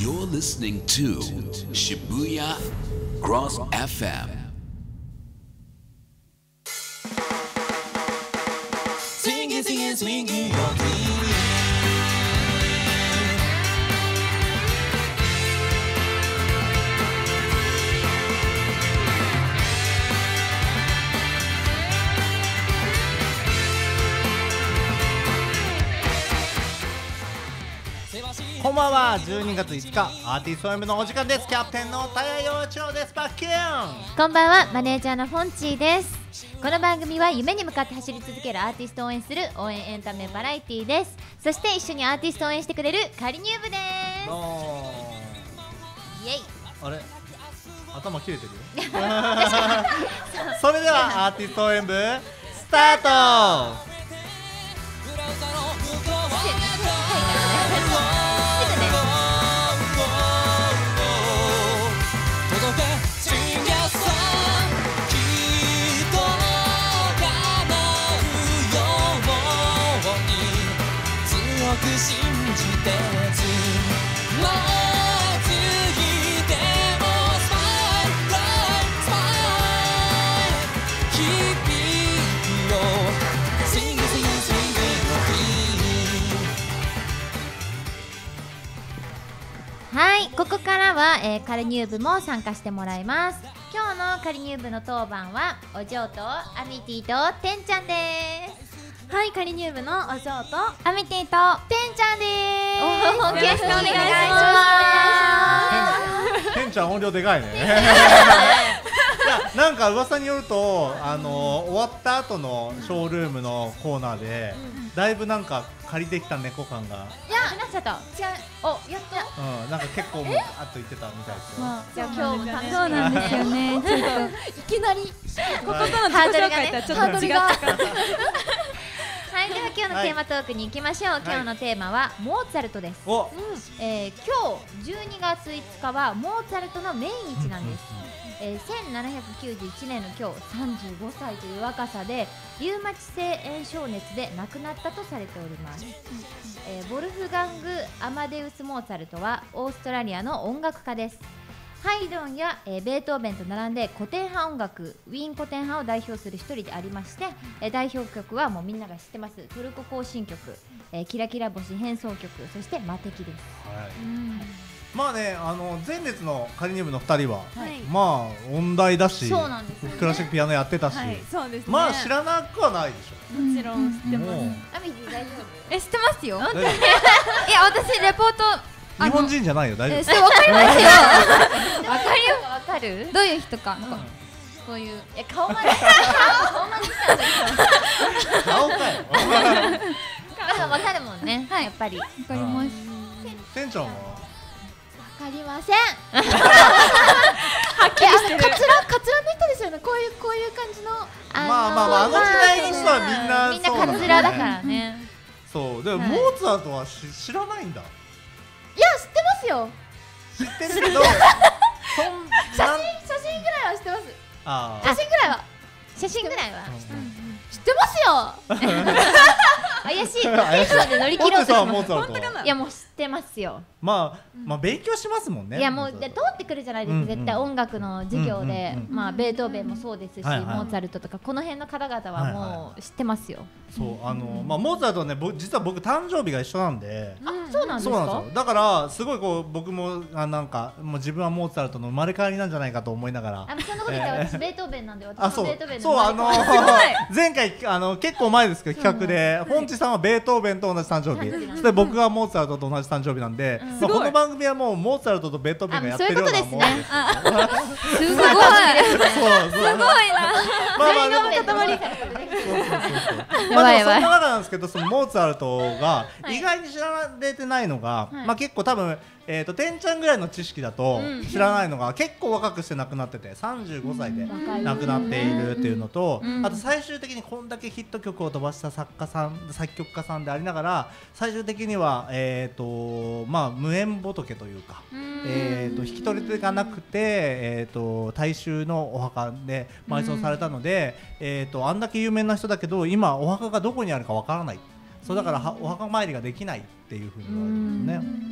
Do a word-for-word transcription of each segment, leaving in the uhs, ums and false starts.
You're listening to Shibuya Cross エフエム. Swinging, swinging, swinging your feet. こんばんは。じゅうにがついつかアーティスト M のお時間です。キャプテンの田谷陽一郎です。バッキューン。 こんばんは。マネージャーのフォンチーです。この番組は夢に向かって走り続けるアーティストを応援する応援エンタメバラエティーです。そして一緒にアーティストを応援してくれるカリニューブです。イエイ。 あれ頭切れてるよそれではアーティスト応援部スタート。 信じてつまずいてもスマイルスマイル響きよ Sing sing sing your feet はい、ここからは、えー、カリニューブも参加してもらいます。今日のカリニューブの当番はお嬢とアミティとてんちゃんです。 はい、カリニューブのお嬢とアミティとてんちゃんです。 よろしくお願いします。てんちゃん音量でかいねいやなんか噂によると、あのー、終わった後のショールームのコーナーで、うん、だいぶなんか借りてきた猫感がいやなっちゃった違うおやっとうんなんか結構もうあっと言ってたみたいですよ、まあ、 じゃあ今日も楽しみそうなんですよねちょっといきなりこことの自己紹介とはちょっと違ったからはい、では今日のテーマトークに行きましょう。今日のテーマはモーツァルトです。うんえー、今日じゅうにがついつかはモーツァルトの命日なんです。えー、せんななひゃくきゅうじゅういちねんの今日さんじゅうごさいという若さでリウマチ性炎症熱で亡くなったとされております。えー、ボルフガング・アマデウス・モーツァルトはオーストラリアの音楽家です。ハイドンや、えー、ベートーベンと並んで古典派音楽ウィーン古典派を代表する一人でありまして、えー、代表曲はもうみんなが知ってますトルコ行進曲、えー、キラキラ星変奏曲そして魔敵です、はいうんまあね、あの前列のカリニューブのふたりは、はい、まあ音大だしそうなんですよ、ね、 クラシックピアノやってたし、はいそうですね、まあ知らなくはないでしょ。 もちろん知ってます。 アミティ大丈夫？ え知ってますよ。いや私レポート日本人じゃないよ大丈夫。 えそうわかりますよ。わかるよわかる？ どういう人か、うん、こういうえ顔まで顔までしたん顔かよ。 でもわかるもんね、はい、やっぱりわかります。 店長はわかりません。 はっきりしてる。 カツラカツラの人ですよね。こういうこういう感じのあのー、まあまあまああの時代の人はみんなみんなカツラだからね。 そうでもモーツァルトはし知らないんだ。 いや知ってますよ。 知ってるけど写真写真ぐらいは知ってます。あ写真ぐらいは写真ぐらいは知ってますよ。怪しい。テンションで乗り切ろうとします。 本当かな。 いやもう知ってますよ。 まあまあ勉強しますもんね。 いやもうで通ってくるじゃないですか、絶対音楽の授業で、まあベートーベンもそうですし、モーツァルトとかこの辺の方々はもう知ってますよ。 そうあのまあモーツァルトはね実は僕誕生日が一緒なんで。 あそうなんですか。そうなんですよ。 だからすごいこう僕もあなんかもう自分はモーツァルトの生まれ変わりなんじゃないかと思いながら。 あそんなこと言ったら私ベートーベンなんで私もベートーベンの。 そうあの前回あの結構前ですけど企画で本地さんはベートーベンと同じ誕生日。そして僕がモーツァルトと同じ誕生日なんで、まあこの番組はもうモーツァルトとベートーベンがやってるようなもんです。 すごい。 そうすごいな。 才能の塊。まあでもそんな中なんですけど、そのモーツァルトが意外に知られてないのが、まあ結構多分えっとてんちゃんぐらいの知識だと知らないのが結構若くして亡くなっててさんじゅうごさいで亡くなっているっていうのと、あと最終的にこんだけヒット曲を飛ばした作家さん作曲家さんでありながら最終的にはえっとまあ無縁仏というかえっと引き取り手がなくてえっと大衆のお墓で埋葬されたのでえっとあんだけ有名な人だけど今お墓がどこにあるかわからない。そうだからお墓参りができないっていうふうに言われてるんですね。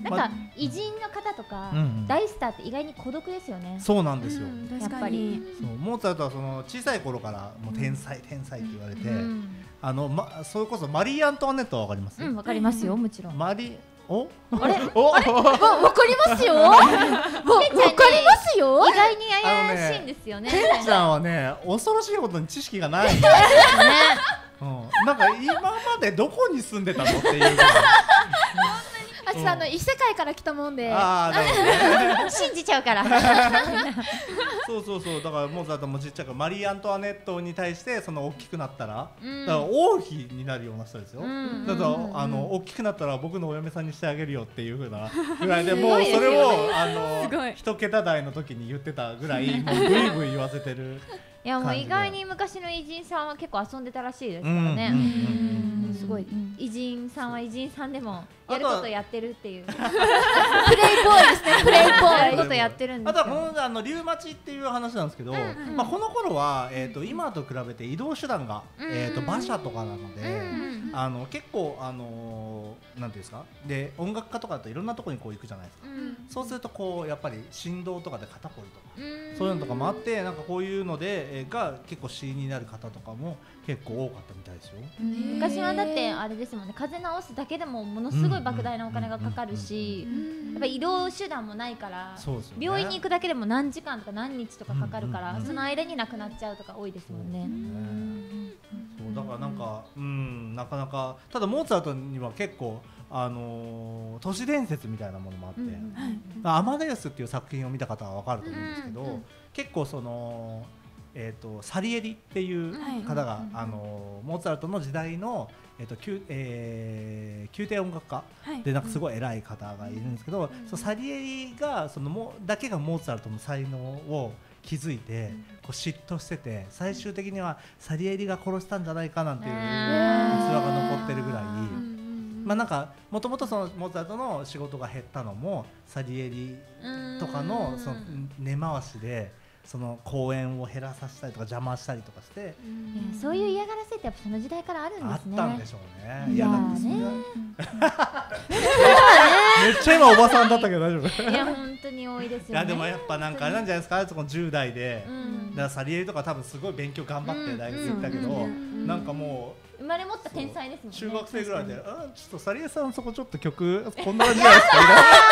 なんか偉人の方とか大スターって意外に孤独ですよね。 そうなんですよ。 やっぱりそうモーツァルトはその小さい頃からもう天才天才って言われて、あのまそれこそマリー・アントワネットはわかります？ うん、わかりますよ、もちろん。 マリおあれおあれわかりますよ。わかりますよ。意外に怪しいんですよね。 ケンちゃんはね、恐ろしいことに知識がない。うん、なんか今までどこに住んでたのっていうぐらい。 私あの異世界から来たもんで、 ああ、なるほどね。 信じちゃうから。 そうそうそう、だからモーツァルトもちっちゃくマリー・アントワネットに対してその大きくなったら、うん、だから王妃になるような人ですよ。うん、だからあの大きくなったら僕のお嫁さんにしてあげるよっていう風なぐらいで、もうそれをあの一桁台の時に言ってたぐらいもうブイブイ言わせてる。 いやもう意外に昔の偉人さんは結構遊んでたらしいですからね。すごい偉人さんは偉人さんでもやることやってるっていうプレイボーイですね。プレイボーイやることやってるんですよ。 あとはこのあのリュウマチっていう話なんですけど、まあこの頃はえっと今と比べて移動手段がえっと馬車とかなので、あの結構あのなんていうんですか、で音楽家とかだといろんなところにこう行くじゃないですか。そうするとこうやっぱり振動とかで肩こりとかそういうのとかもあって、なんかこういうのでが結構死因になる方とかも結構多かったみたいですよ。 昔はだってあれですもんね、風邪治すだけでもものすごい莫大なお金がかかるし、やっぱ移動手段もないから、病院に行くだけでも何時間とか何日とかかかるから、その間に亡くなっちゃうとか多いですもんね。 そうだからなんかうんなかなか、ただモーツァルトには結構あのー、都市伝説みたいなものもあって、うん、アマデウスっていう作品を見た方は分かると思うんですけど、うんうん、結構その、えー、とサリエリっていう方が、はい、あのー、モーツァルトの時代の、えーと宮えー、宮廷音楽家でなんかすごい偉い方がいるんですけど、うん、そのサリエリがそのもだけがモーツァルトの才能を気づいて、こう嫉妬してて、最終的にはサリエリが殺したんじゃないかなんていう逸話が残ってるぐらい。まあなんかもともとそのモーツァルトの仕事が減ったのもサリエリとかのその根回しでその公演を減らさせたりとか邪魔したりとかして、いやそういう嫌がらせってやっぱその時代からあるんですね。 あったんでしょうね。いやだってそれねめっちゃ今おばさんだったけど大丈夫？ いや本当に多いですよね。 いやでもやっぱなんかあれなんじゃないですか、そのじゅう代で、うん、だからサリエリとか多分すごい勉強頑張って大学行ったけど、なんかもう生まれ持った天才ですもんね。 中学生ぐらいで、あ、ちょっとサリエさんそこちょっと曲こんな感じじゃないですか。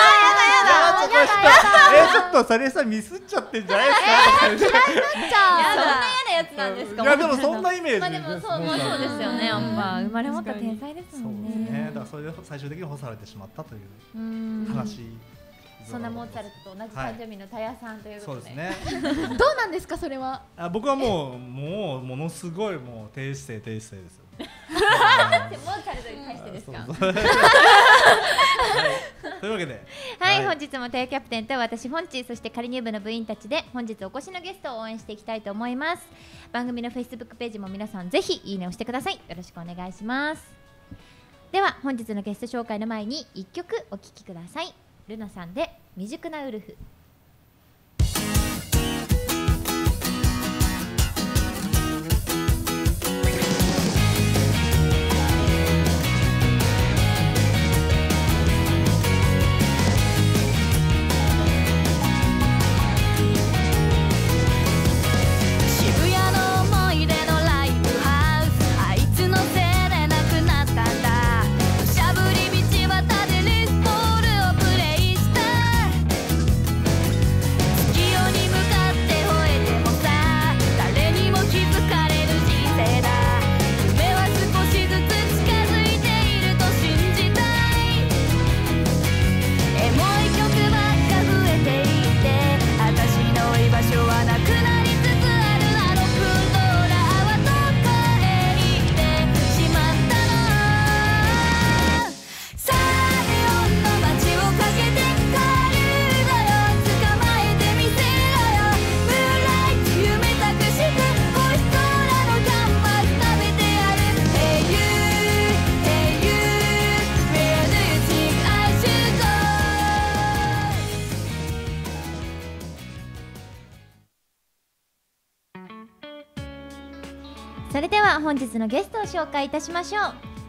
え、ちょっとサリエさんミスっちゃってんじゃないですか。 そんな嫌なやつなんですか。 いやでもそんなイメージ。 まあでもそうそうですよね。やっぱ生まれ持った天才ですもんね。 そうですね。だからそれで最終的に干されてしまったという話。 そんなモーツァルトと同じ誕生日のタヤさんということで、 はい、そうですね。 どうなんですかそれは？ あ、僕はもうもうものすごいもう低姿勢低姿勢ですよ。 モーツァルトに対してですか？ そうそうはい、というわけで、 はい、はい、本日もタヤキャプテンと私本地、そして仮入部の部員たちで本日お越しのゲストを応援していきたいと思います。番組の フェイスブック ページも皆さんぜひいいねをしてください。よろしくお願いします。では本日のゲスト紹介の前にいっきょくお聴きください。ルナさんで未熟なウルフ。それでは本日のゲストを紹介いたしましょう。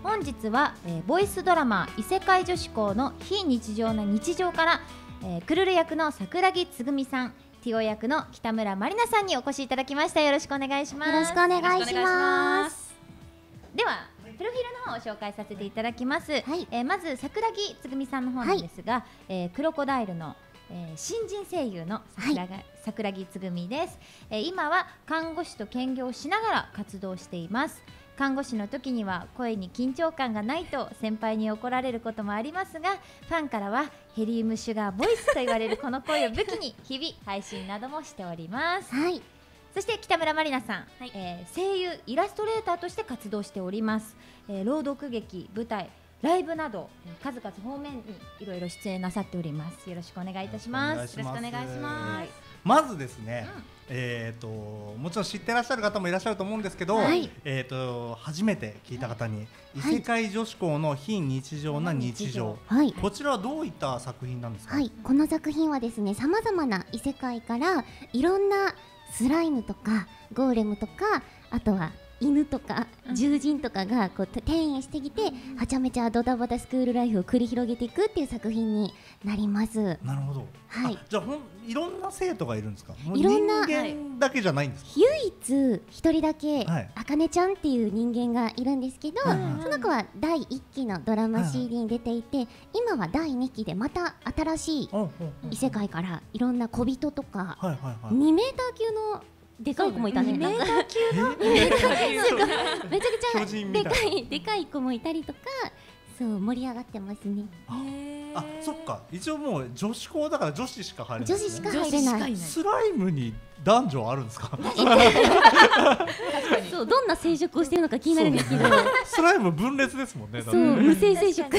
本日は、えー、ボイスドラマ異世界女子校の非日常な日常から、えー、クルル役の桜木つぐみさん、ティオ役の北村まりなさんにお越しいただきました。よろしくお願いします。 よろしくお願いします。 ではプロフィールの方を紹介させていただきます。はい、えー、まず桜木つぐみさんの方なんですが、はい、えー、クロコダイルの、えー、新人声優の桜が、はい、桜木つぐみです。えー、今は看護師と兼業しながら活動しています。看護師の時には声に緊張感がないと先輩に怒られることもありますが、ファンからはヘリウムシュガーボイスと言われるこの声を武器に日々配信などもしております。はい、そして北村まりなさん、はい、えー、声優イラストレーターとして活動しております。えー、朗読劇、舞台、ライブなど、えー、数々方面にいろいろ出演なさっております。よろしくお願いいたします。 よろしくお願いします。 す。 まずですね、うん、えーともちろん知ってらっしゃる方もいらっしゃると思うんですけど、はい、えーと初めて聞いた方に、はい、異世界女子校の非日常な日常、はい、こちらはどういった作品なんですか？ はい、この作品はですね、さまざまな異世界からいろんなスライムとかゴーレムとか、あとは犬とか獣人とかがこう転移してきて、はちゃめちゃドタバタスクールライフを繰り広げていくっていう作品になります。 なるほど。はい。じゃあほんいろんな生徒がいるんですか？ いろんな人間だけじゃないんですか？ 唯一一人だけあかねちゃんっていう人間がいるんですけど、はい、その子はだいいっきのドラマ シーディー に出ていて、はい、今はだいにきでまた新しい異世界からいろんな小人とか、はいはいはい、にメーター級のでかい子もいたね。 メーター級のめちゃくちゃでかいでかい子もいたりとか、そう盛り上がってますね。 あ、そっか。一応もう女子校だから女子しか入れない。 女子しか入れない。 スライムに男女あるんですか？ そう、どんな生殖をしているのか気になるんですけど。 スライム分裂ですもんね。 そう、無性生殖。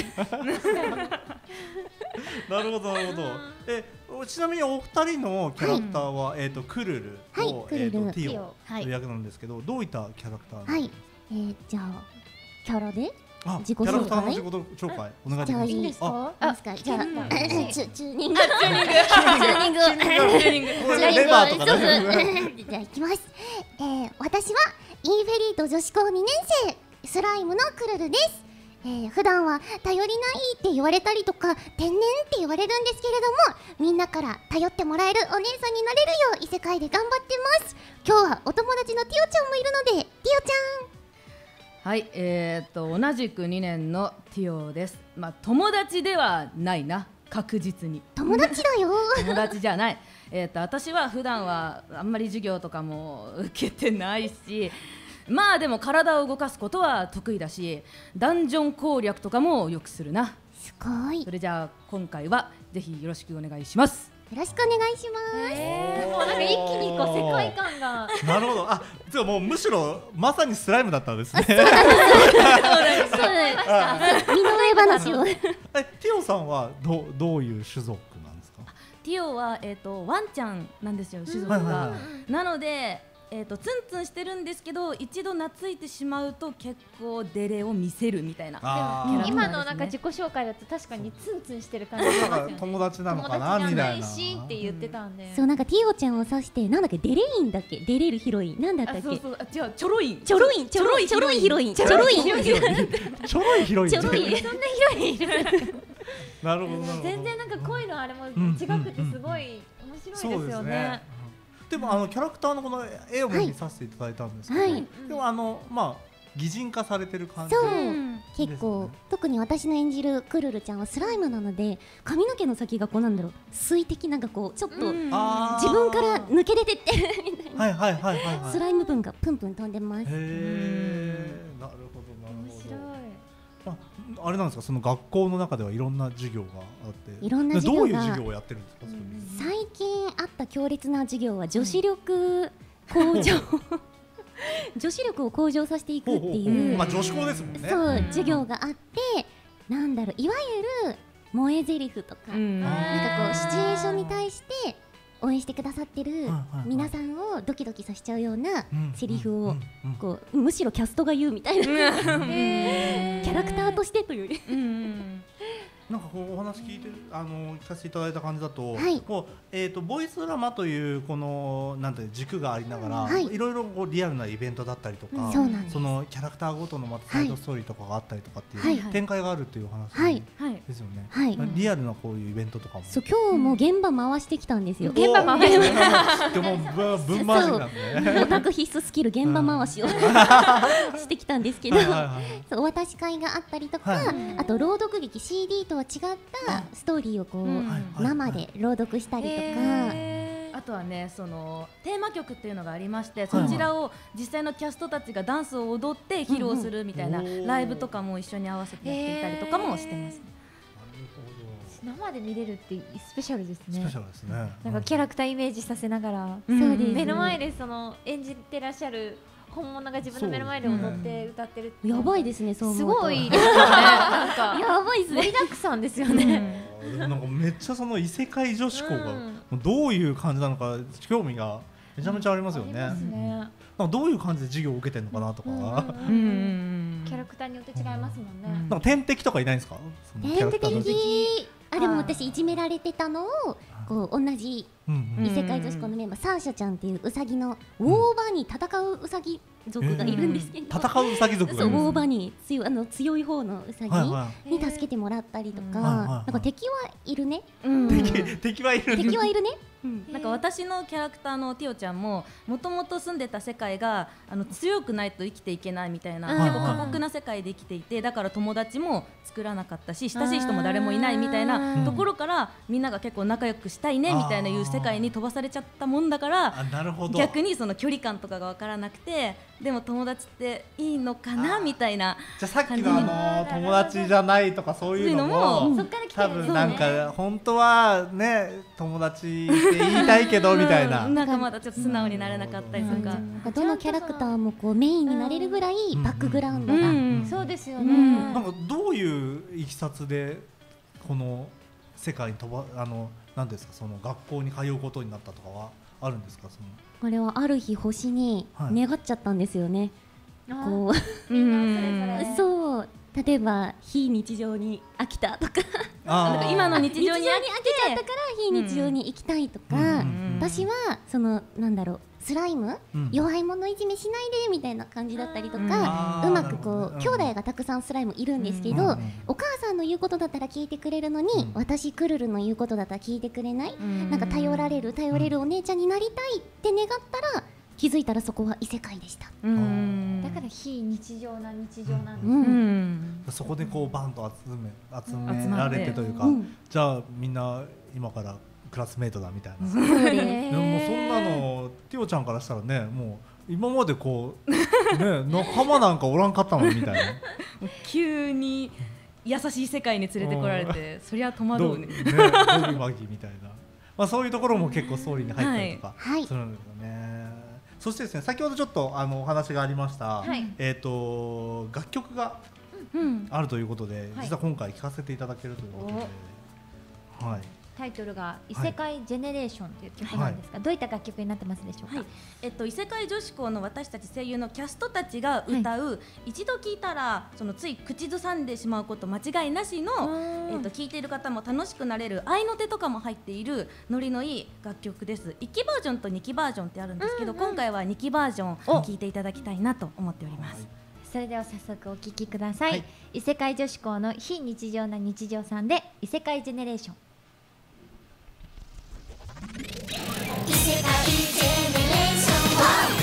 なるほどなるほど。え、ちなみにお二人のキャラクターは、はい、えっ、ー、とクルルと、はい、えっ、ー、とティオという役なんですけど、はい、どういったキャラクター？ はい、えー、じゃあキャラで自己紹介。 キャラクターの自己紹介お願いします。 いいですか？あ、じゃあチューニングチューニングチューニングチューニングレバーとかね。じゃあ行きます。えー、私はインフェリート女子校にねん生スライムのクルルです。えー、普段は頼りないって言われたりとか天然って言われるんですけれども、みんなから頼ってもらえるお姉さんになれるよう異世界で頑張ってます。今日はお友達のティオちゃんもいるので、ティオちゃん。 はい、えー、っと同じくにねんのティオです。まあ友達ではないな、確実に友達だよ。 友達じゃない。えー、っと私は普段はあんまり授業とかも受けてないし、まあでも体を動かすことは得意だし、ダンジョン攻略とかもよくするな。 すごい。 それじゃあ今回はぜひよろしくお願いします。 よろしくお願いします。 えー、もうなんか一気にこう世界観が。 なるほど。あ、じゃあもうむしろまさにスライムだったんですね。そうなんです。そうなんです。身の上話を。え、 ティオさんはどどういう種族なんですか？ ティオはえっ、ー、とワンちゃんなんですよ、種族が。はいはいはい、なので。えーとツンツンしてるんですけど、一度懐いてしまうと結構デレを見せるみたいな。 でも今のなんか自己紹介だと確かにツンツンしてる感じしますよね。 友達なのかなみたいな。 しって言ってたんで。 そう、なんかティオちゃんを指してなんだっけ、デレインだっけ、デレるヒロインなんだったっけ。 そうそう、違う、チョロイン。 チョロイン、チョロイン、チョロインヒロイン、チョロイン、チョロインヒロイン。 チョロインヒロイン。 そんなヒロインいる。 なるほどなるほど。 全然なんか声のあれも違くてすごい面白いですよね。 でもあのキャラクターのこの絵を見させていただいたんですけど、はい、でもあのまあ擬人化されてる感じ。 そう、結構特に私の演じるクルルちゃんはスライムなので、髪の毛の先がこうなんだろう、水滴なんかこうちょっと自分から抜け出てってるみたいな。はいはいはいはいはい。スライム分がプンプン飛んでます。へえ、なるほどなるほど。 面白い。 あれなんですか、その学校の中ではいろんな授業があって、 いろんな授業が、 どういう授業をやってるんですか？ うん、最近あった強烈な授業は女子力向上、女子力を向上させていくっていう、 まあ女子校ですもんね。 そう、授業があって、なんだろう、いわゆる萌え台詞とか、なんかこうシチュエーションに対して応援してくださってる皆さんをドキドキさせちゃうようなセリフをこうむしろキャストが言うみたいなキャラクターとしてというよりなんかこうお話聞いてあの聞かせていただいた感じだと、 はい、 こうえっ、ー、とボイスドラマというこのなんて軸がありながら、はい、いろいろこうリアルなイベントだったりとか、 うん、 そのキャラクターごとのまたサイドストーリーとかがあったりとかっていう、はい、展開があるっていう話ですよね。 はい、 リアルなこういうイベントとかも。 そう今日も現場回してきたんですよ。 現場回してきた。 でもぶん回しなんでね。 オタク必須スキル現場回しをしてきたんですけど、お渡し会があったりとか、あと朗読劇 シーディー とは違ったストーリーをこう生で朗読したりとか、 あとはねそのテーマ曲っていうのがありまして、そちらを実際のキャストたちがダンスを踊って披露するみたいなライブとかも一緒に合わせてやっていたりとかもしてます。 生で見れるってスペシャルですね。 スペシャルですね。 なんかキャラクターイメージさせながら、 そうですね、 目の前でその演じてらっしゃる本物が自分の目の前で踊って歌ってるって、 やばいですね。そうすごいですよね。なんかやばいですね。 盛りだくさんですよね。 なんかめっちゃその異世界女子校がどういう感じなのか興味がめちゃめちゃありますよね。なんかどういう感じで授業を受けてるのかなとか、 キャラクターによって違いますもんね。 なんか天敵とかいないんですか？ 天敵。あでも私いじめられてたのをこう同じ異世界女子校のメンバーサーシャちゃんっていうウサギのウォーバーに戦うウサギ族がいるんですけど、 戦うウサギ族がいるんです。 ウォーバーに強いあの強い方のウサギに助けてもらったりとか、なんか敵はいるね。 敵敵はいる。 敵はいるね。 なんか私のキャラクターのティオちゃんももともと住んでた世界があの強くないと生きていけないみたいな、結構過酷な世界で生きていて、だから友達も作らなかったし親しい人も誰もいないみたいなところからみんなが結構仲良くしたいねみたいないう世界に飛ばされちゃったもんだから、逆にその距離感とかが分からなくて、でも友達っていいのかなみたいな。 じゃあさっきのあの友達じゃないとかそういうのも多分なんか本当はね友達って言いたいけどみたいな、 なんかまだちょっと素直になれなかったりとか、 どのキャラクターもこうメインになれるぐらいバックグラウンドが、 そうですよね。 なんかどういういきさつでこの世界に飛ばあのなんですか、その学校に通うことになったとかはあるんですか？そのこれはある日星に願っちゃったんですよね。こうそう例えば非日常に飽きたとかなんか今の日常に飽きちゃったから非日常に行きたいとか、私はそのなんだろうスライム、うん、弱い者いじめしないでみたいな感じだったりとか、うまくこう兄弟がたくさんスライムいるんですけど、うん、お母さんの言うことだったら聞いてくれるのに、うん、私クルルの言うことだったら聞いてくれない、うん、なんか頼られる頼れるお姉ちゃんになりたいって願ったら気づいたらそこは異世界でした。 うん、だから非日常な日常なんですね。 うんうん、そこでこうバンと集め集められてというか、うん、じゃあみんな今からクラスメートだみたいな。でもそんなのティオちゃんからしたらね、もう今までこうね仲間なんかおらんかったのみたいな。 急に優しい世界に連れてこられて、そりゃ戸惑うね。ね、ドギマギみたいな。まあそういうところも結構ストーリーに入ったりとかするんですよね。はい、そしてですね、先ほどちょっとあのお話がありました、はい、えっと楽曲があるということで、うん、実は今回聴かせていただけるということで、はい。 タイトルが異世界ジェネレーションという曲なんですが、はい、どういった楽曲になってますでしょうか？はい、 えっと、異世界女子校の私たち声優のキャストたちが歌う、はい、一度聴いたらそのつい口ずさんでしまうこと間違いなしの、えっと、聴いている方も楽しくなれる合いの手とかも入っているノリのいい楽曲です。いっきバージョンとにきバージョンってあるんですけど、うんうん、今回はにきバージョンを聴いていただきたいなと思っております。はい、 それでは早速お聴きください。はい、異世界女子校の非日常な日常さんで異世界ジェネレーション。異世界ジェネレーションは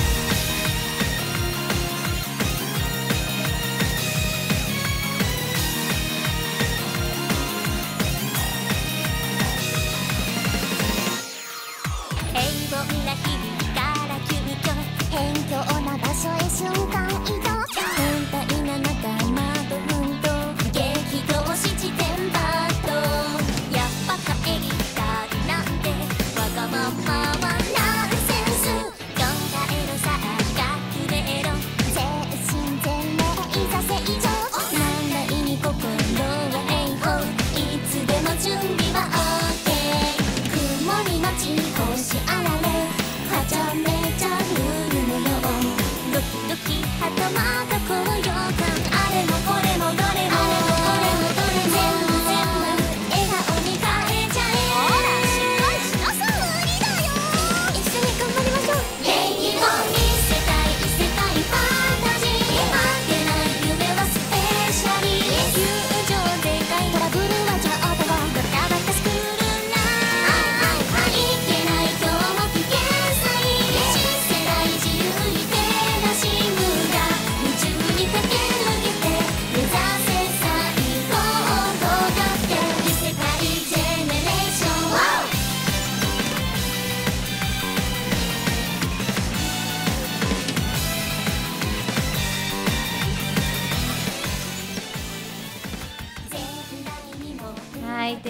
平凡な日々から急遽辺境な場所へ瞬間移動、変態な仲間と奮闘激闘七点バット、やっぱ帰りたいなんてわがままはナンセンス、考えろさあ隠れろ精神全霊座正常、難題に心は栄光、いつでも準備は OK、 曇りのち星あられはちゃめちゃ降るのよ、ドキドキはとま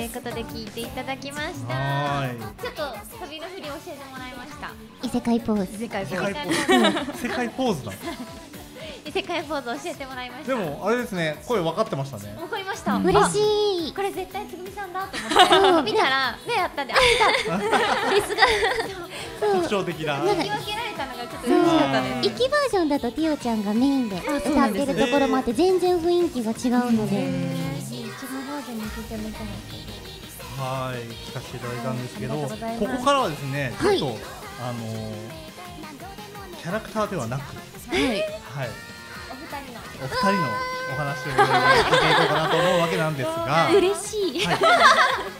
いうことで聞いていただきました。 はい。 ちょっと旅の振り教えてもらいました。 異世界ポーズ。 異世界ポーズ。世界ポーズだ。 異世界ポーズ教えてもらいました。 でもあれですね、声分かってましたね。 分かりました。 嬉しい。 これ絶対つぐみさんだと思って見たら目あったんで、あ来た。フェスが特徴的な。 聞き分けられたのがちょっと嬉しかったです。 イキバージョンだとティオちゃんがメインで歌ってるところもあって全然雰囲気が違うので。 違うバージョンに聞いてみたい。 はい、聞かせていただいたんですけど、ここからはですね、ちょっとあのキャラクターではなく、はい。お二人のお話を聞いていこうかなと思うわけなんですが、 嬉しい。 はい、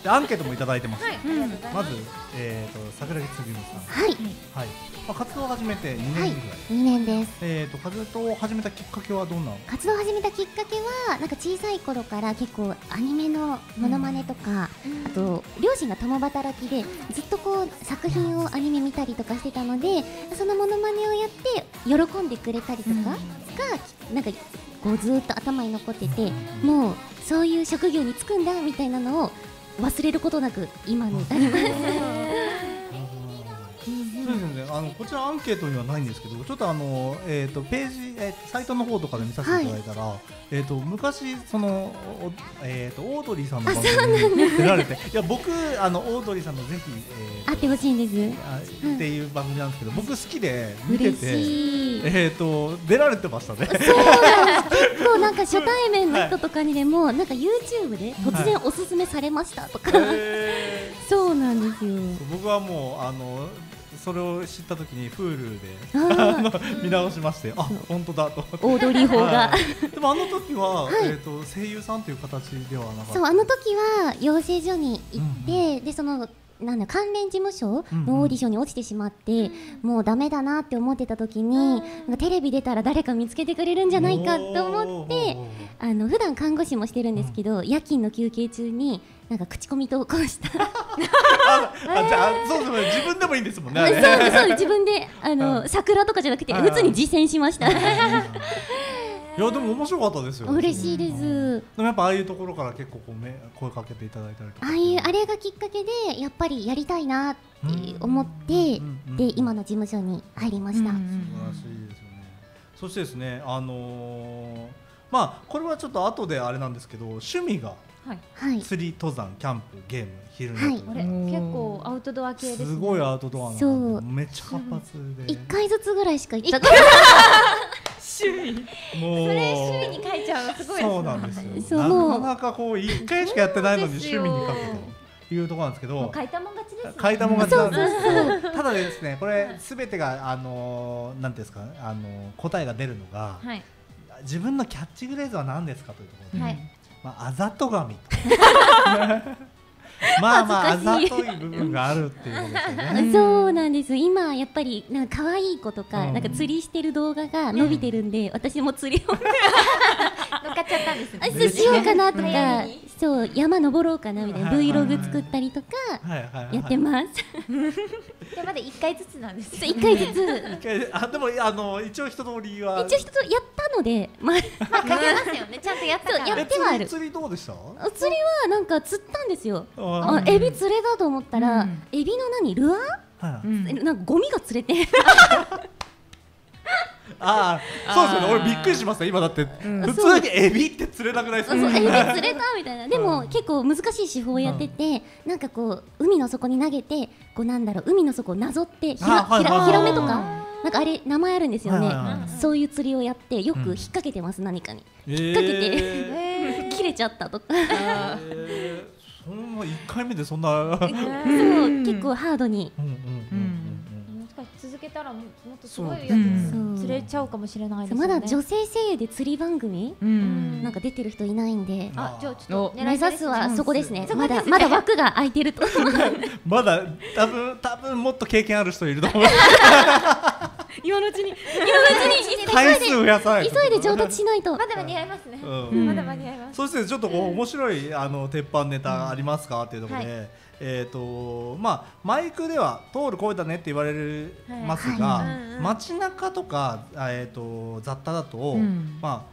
アンケートもいただいてます。はい、まず、えっ、ー、と桜木つぐみさん。 はい。 はい。まあ、活動を始めてにねんぐらい。はい、 にねんです。 えっ、ー、と活動を始めたきっかけはどんな？ 活動を始めたきっかけはなんか小さい頃から結構アニメのモノマネとか、うん、あと両親が共働きでずっとこう作品をアニメ見たりとかしてたので、そのモノマネをやって喜んでくれたりとかが、うん、なんかこうずっと頭に残ってて、うん、もうそういう職業に就くんだみたいなのを忘れることなく今に至ります。 そうですね、あのこちらアンケートにはないんですけど、ちょっとあの、えー、とページ、えー、サイトの方とかで見させていただいたら、はい、えー、と昔その、えー、とオードリーさんの番組に出られて、いや僕あのオードリーさんのぜひ、 えー、会ってほしいんですあっていう番組なんですけど、僕好きで見てて、えー、と出られてましたね。そう結構なんか初対面の人とかにでも、はい、なんか YouTube で突然おすすめされましたとか、はい、そうなんですよ。 僕はもうあのそれを知ったときに Hulu で見直しまして、あ、本当だと。 オードリー法が。 でもあの時は、はい、えっと声優さんという形ではなかった。 そう、あの時は養成所に行って、うんうん、でそのなんだ関連事務所のオーディションに落ちてしまって、うんうん、もうダメだなって思ってた時に、うん、テレビ出たら誰か見つけてくれるんじゃないかと思って、あの普段看護師もしてるんですけど、うん、夜勤の休憩中になんか口コミ投稿したああ、じゃあそうそう自分でもいいんですもんね。 そうそうそう自分であの、うん、桜とかじゃなくて普通に実践しました。 いやでも面白かったですよ。 嬉しいです。 でもやっぱああいうところから結構こうめ声かけていただいたりとか。 ああいうあれがきっかけでやっぱりやりたいなって思ってで今の事務所に入りました。素晴らしいですよね。そしてですね、あのー、まあこれはちょっと後であれなんですけど、趣味が釣り、登山、キャンプ、ゲーム、昼寝という、 はい、結構アウトドア系ですね。 すごいアウトドアなのでめっちゃ活発でいっかいずつぐらいしか行ったことない。 趣味もうそれ趣味に書いちゃうのすごいですね。 そうなんですよ。なかなかこういっかいしかやってないのに趣味に書くというところなんですけど、 書いたもん勝ちですね。 書いたもん勝ちなんですけど、ただですね、これすべてがあのなんていうんですか、あの答えが出るのが、はい、自分のキャッチフレーズは何ですかというところで、はい、まああざとがみまあまああざとい部分があるっていうことですよね。 そうなんです。今やっぱりなんか可愛い子とか、うん、なんか釣りしてる動画が伸びてるんで、うん、私も釣りを乗っかっちゃったんですね。 そうしようかなとか、そう山登ろうかなみたいな Vlog 作ったりとかやってます。 でまだいっかいずつなんです。 いっかいずつ。 いっかいあでもあの一応一通りは一応一通りやったので、 まあ書けますよね。ちゃんとやったから。 やってはある。 釣りどうでした？ 釣りはなんか釣ったんですよ。あエビ釣れだと思ったら、エビの何ルアー？なんかゴミが釣れて。 ああ、そうですよね。俺びっくりしました。今だって普通にエビって釣れなくないですか？ そうそうエビ釣れたみたいな。でも結構難しい手法をやってて、なんかこう海の底に投げて、こうなんだろう海の底をなぞってヒラヒラヒラメとか。なんかあれ名前あるんですよね。そういう釣りをやってよく引っ掛けてます、何かに引っ掛けて切れちゃったとか。 そんないっかいめでそんなそう結構ハードに続けたらもっとすごいやつ釣れちゃうかもしれないですね。 まだ女性声優で釣り番組なんか出てる人いないんで、 あじゃあちょっと目指すはそこですね。まだまだ枠が空いてるとまだ多分多分もっと経験ある人いると思う。 今のうちに今のうちに回数増やさないと急いで上達しないと。 まだ間に合いますね。まだ間に合います。 そしてちょっと面白いあの鉄板ネタありますかっていうところで、えっとまあマイクでは通る声だねって言われますが、街中とかえっと雑多だとまあ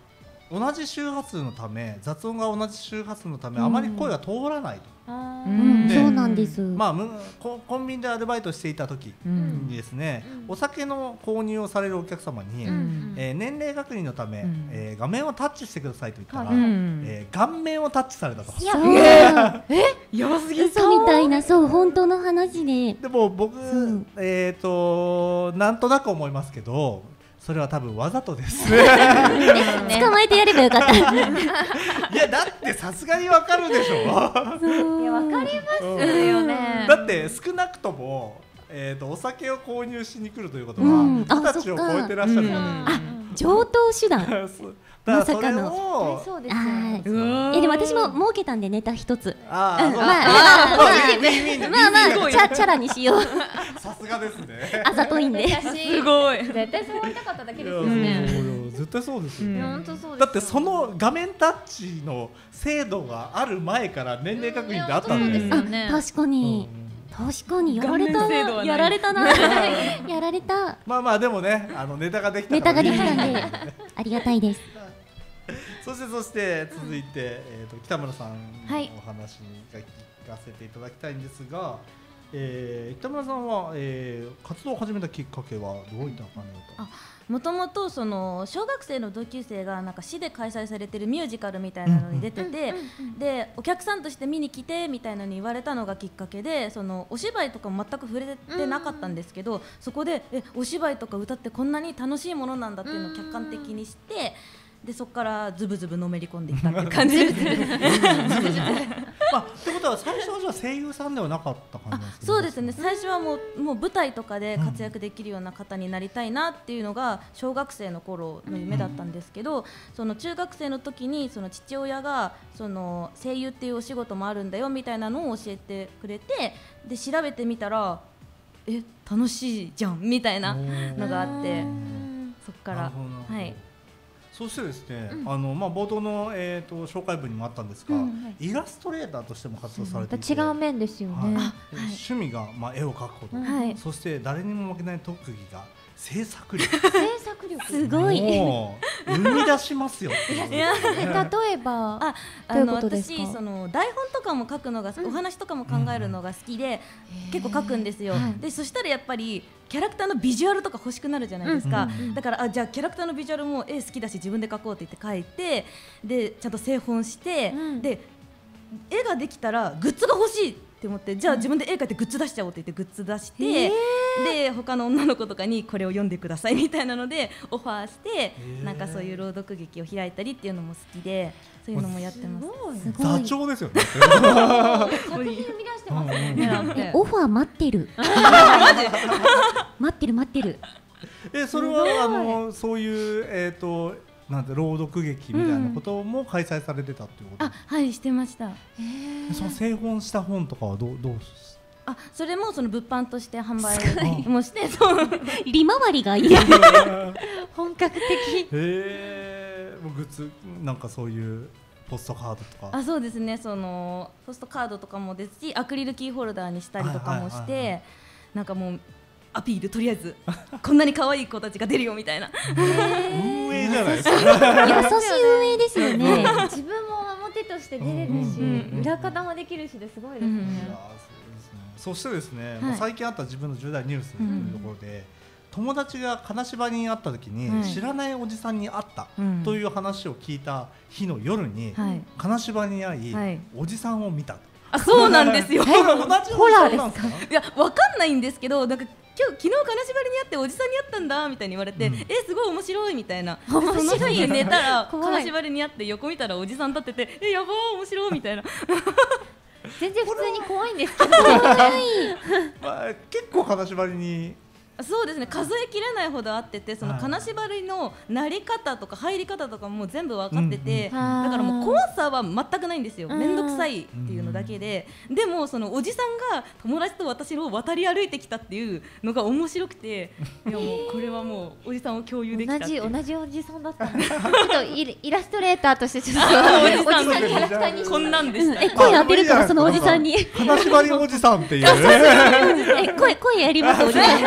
同じ周波数のため雑音が同じ周波数のためあまり声が通らないと。 うん、そうなんです。 まあココンビニでアルバイトしていた時にですね、お酒の購入をされるお客様に、えー、年齢確認のため、えー、画面をタッチしてくださいと言ったら、えー、顔面をタッチされたと。 いやえやばすぎる。 嘘みたいな、そう本当の話で。 でも僕えっとなんとなく思いますけど。それは多分わざとです。 捕まえてやればよかった。いやだってさすがにわかるでしょ。いやわかりますよね。 だって少なくともえっとお酒を購入しに来るということは二十歳を超えてらっしゃる。 あ、上等手段。まさかの。 そうですね。 えでも私も儲けたんでネタ一つ。 ああ、まあまあまあチャチャラにしよう。 さすがですね。 あざといんで。 すごい。 絶対そう言いたかっただけですよね。 絶対そうですよ。 本当そうです。 だってその画面タッチの精度がある前から年齢確認ってあったんで。 確かに。確かにやられたな、やられたな、やられた。 まあまあでもね、あのネタができたネタができたんでありがたいです。 そしてそして続いて、えー、と北村さんのお話が聞かせていただきたいんですが、えー、北村さんは、えー、活動を始めたきっかけはどういった感じだったんですか？ もともとその小学生の同級生がなんか市で開催されてるミュージカルみたいなのに出てて、でお客さんとして見に来てみたいなのに言われたのがきっかけで、そのお芝居とかも全く触れてなかったんですけど、そこでえお芝居とか歌ってこんなに楽しいものなんだっていうのを客観的にして、でそこからズブズブのめり込んでいったっていう感じです。 まあ、ってことは最初はじゃあ声優さんではなかった感じですか？ そうですね、最初はもう、もう舞台とかで活躍できるような方になりたいなっていうのが小学生の頃の夢だったんですけど、その中学生の時にその父親がその声優っていうお仕事もあるんだよみたいなのを教えてくれて、で調べてみたらえ楽しいじゃんみたいなのがあって、そっからはい。 そしてですね、うん、あのまあ冒頭の、えー、と紹介文にもあったんですが、うんはい、イラストレーターとしても活動されていて、 違う面ですよね。はいはい、趣味が、まあ、絵を描くこと、はい、そして誰にも負けない特技が制作力。 制作力すごい。 もう生み出しますよ。 いや例えばああの私その台本とかも書くのが、うん、お話とかも考えるのが好きで、うん、結構書くんですよ。でそしたらやっぱりキャラクターのビジュアルとか欲しくなるじゃないですか、うん、だからあじゃあキャラクターのビジュアルも絵好きだし自分で描こうって言って描いて、でちゃんと製本して、うん、で絵ができたらグッズが欲しいって思って、じゃあ自分で絵描いてグッズ出しちゃおうって言ってグッズ出して、で他の女の子とかにこれを読んでくださいみたいなのでオファーして、なんかそういう朗読劇を開いたりっていうのも好きで、そういうのもやってます。 すごい座長ですよね。 作品生み出してますね。 オファー待ってる。待ってる待ってる。 えそれはあのそういうえっとなんて朗読劇みたいなことも開催されてたっていうこと？ あはいしてました。 その製本した本とかはどうどう？ あそれもその物販として販売もして、そう利回りがいい。 本格的。 へえ、もうグッズなんかそういうポストカードとか。 あそうですね、そのポストカードとかもですし、アクリルキーホルダーにしたりとかもして、なんかもうアピール、とりあえずこんなに可愛い子たちが出るよみたいな。 運営じゃないですか。 優しい運営ですよね。 自分も表として出れるし、裏方もできるしですごいですね。 そしてですね、はい、最近あった自分の重大ニュースというところで、うん、友達が金縛りに会った時に、はい、知らないおじさんに会ったという話を聞いた日の夜に、はい、金縛りに会い、はい、おじさんを見た。 あ、そうなんですよ。 同じホラーですか？ いや、わかんないんですけど、なんか今日昨日金縛りに会っておじさんに会ったんだみたいに言われて、うん、えすごい面白いみたいな。その日寝たら金縛りに会って横見たらおじさん立ってて、えやばー面白いみたいな。 全然普通に怖いんですけど、 まあ、結構金縛りにそうですね、数えきれないほど合ってて、その金縛りのなり方とか入り方とかも全部分かってて、うんうん、だからもう怖さは全くないんですよ。面倒くさいっていうのだけで、うん、でもそのおじさんが友達と私を渡り歩いてきたっていうのが面白くて、いやもうこれはもうおじさんを共有できたっていう。 同じ同じおじさんだったんでちょっとイラストレーターとしてちょっとおじさんのキャラクターにこんなんでした。 え声当てるからそのおじさんに金縛りおじさんっていうえ声声やりますおじさんの。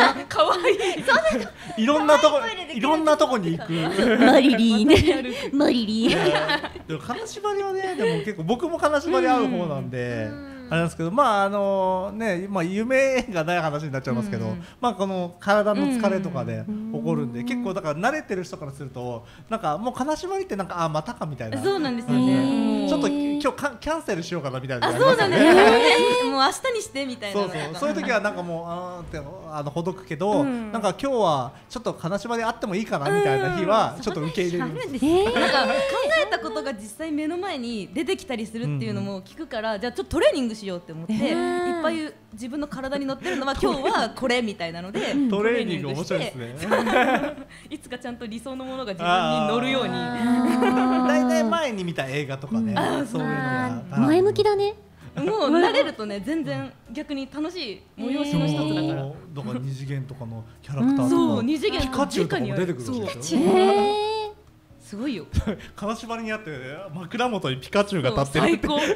可愛い。 いろんなとこいろんなとこに行くマリリーねマリリーでも金縛りはね、でも結構僕も金縛り合う方なんで、あれなんですけど、まああのね、まあ夢がない話になっちゃいますけど、まあこの体の疲れとかで起こるんで、結構だから慣れてる人からするとなんかもう金縛りってなんかあまたかみたいな、 そうなんですよね。 ちょっと今日かキャンセルしようかなみたいな。 あ、そうなんですよね。もう明日にしてみたいな。 そうそう、そういう時はなんかもうあーってあのほどくけど、なんか今日はちょっと金縛りあってもいいかなみたいな日はちょっと受け入れるんです。 なんか考えたことが実際目の前に出てきたりするっていうのも聞くから、じゃあちょっとトレーニングしようって思って、いっぱい自分の体に乗ってるのは今日はこれみたいなのでトレーニング面白いですね。 いつかちゃんと理想のものが自分に乗るように。 だいたい前に見た映画とかね、そういうのが前向きだね。 もう慣れるとね、全然逆に楽しい催しの一つだから。 だから二次元とかのキャラクターとか、 そう二次元ピカチュウとかも出てくるんですよ。 すごいよ。 金縛りにあって枕元にピカチュウが立ってるって。 最高。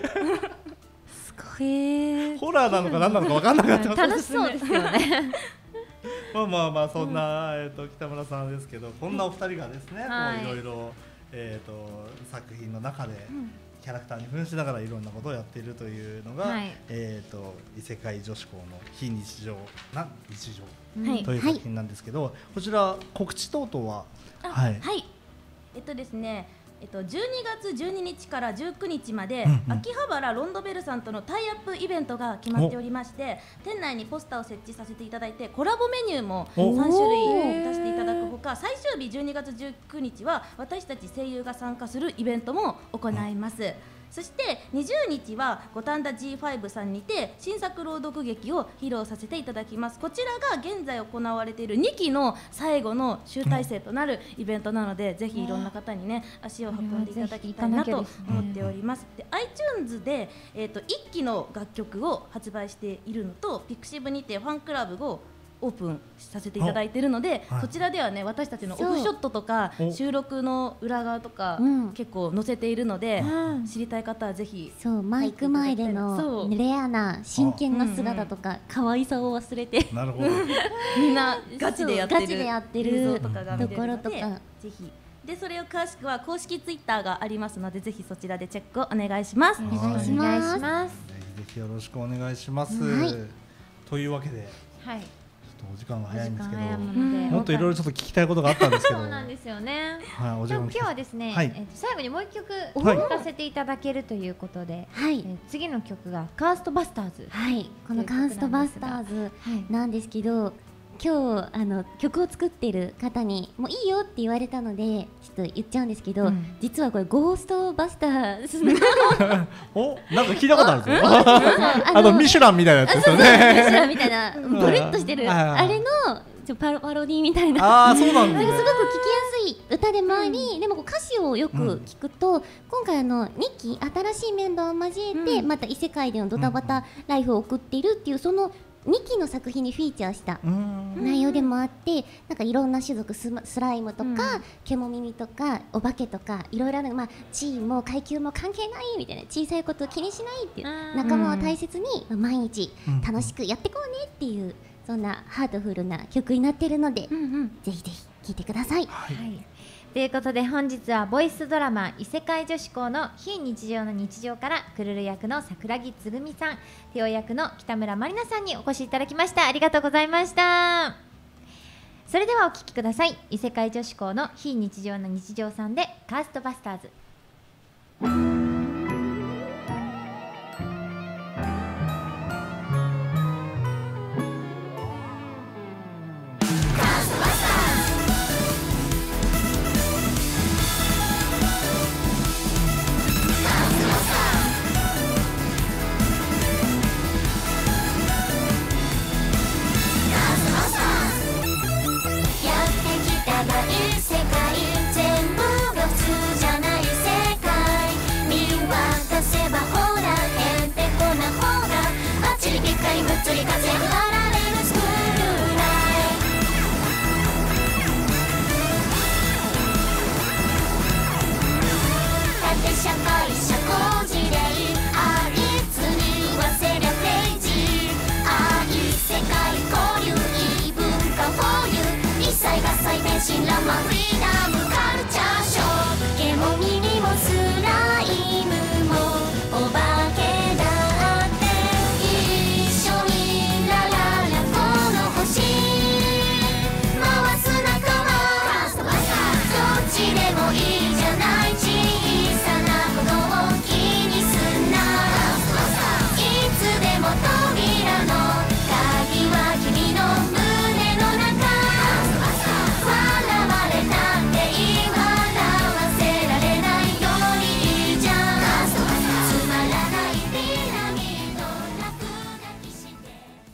ホラーなのか何なのか分かんなかった。 楽しそうですよね。 まあまあまあそんなえっと北村さんですけど、こんなお二人がですね、こういろいろえっと作品の中でキャラクターに扮しながらいろんなことをやっているというのが、えっと異世界女子校の非日常な日常という作品なんですけど、こちら告知等々ははい。えっとですね。えっと、じゅうにがつじゅうににちからじゅうくにちまで、うんうん、秋葉原ロンドベルさんとのタイアップイベントが決まっておりまして、店内にポスターを設置させていただいてコラボメニューもさんしゅるい出していただくほか、最終日じゅうにがつじゅうくにちは私たち声優が参加するイベントも行います。そしてにじゅうにちは五反田 ジーファイブ さんにて新作朗読劇を披露させていただきます。こちらが現在行われているにきの最後の集大成となるイベントなので、ぜひいろんな方にね足を運んでいただきたいなと思っております。で iTunes で、えーと、いっきの楽曲を発売しているのと、ピクシブにてファンクラブをオープンさせていただいているので、そちらではね私たちのオフショットとか収録の裏側とか結構載せているので、知りたい方はぜひ。 そうマイク前でのレアな真剣な姿とか可愛さを忘れて、 なるほどみんなガチでやってるガチでやってるとかが見れるので、 ところとかぜひ。でそれを詳しくは公式ツイッターがありますので、ぜひそちらでチェックをお願いします。 お願いします。 ぜひぜひよろしくお願いします。というわけで、はい。お時間が早いんですけど、もっといろいろちょっと聞きたいことがあったんですけど、 そうなんですよね。 はい、お時間今日はですね、 はい、 えっと最後にもう一曲聴かせていただけるということで、はい、えー、次の曲がカーストバスターズ。 はい、このカーストバスターズなんですけど、今日あの曲を作っている方にもういいよって言われたのでちょっと言っちゃうんですけど、うん、実はこれゴーストバスターズお、なんか聞いたことあるぞあのミシュランみたいなやつですよね。 ミシュランみたいなドレッとしてるあれのちょパロパロディみたいな、 あーそうなんですね、 すごく聞きやすい歌でもあり、うん、でもこう歌詞をよく聞くと、うん、今回あのにき新しいメンバーを交えて、うん、また異世界でのドタバタライフを送っているっていうそのにきの作品にフィーチャーした内容でもあって、なんかいろんな種族スライムとか、うん、ケモ耳とかお化けとかいろいろある、まあ、地位も階級も関係ないみたいな、小さいことを気にしないっていう仲間を大切に、まあ、毎日楽しくやっていこうねっていう、そんなハートフルな曲になっているので、うんうん、ぜひぜひ聴いてください。 はい、はいということで本日はボイスドラマ異世界女子校の非日常の日常からクルル役の桜木つぐみさん、テオ役の北村まりなさんにお越しいただきました。ありがとうございました。それではお聴きください。異世界女子校の非日常の日常さんでカーストバスターズ。 世界全部が普通じゃない世界真らまフリーダムカルチャーショーゲモ耳もスライムもお化けだって一緒にラララこの星回す仲間どっちでもいいじゃない小さなことを気にすんないつでも扉の鍵は君の胸の中笑われなんていい笑わせられないよりいいじゃんつまらないピラミッド落書きして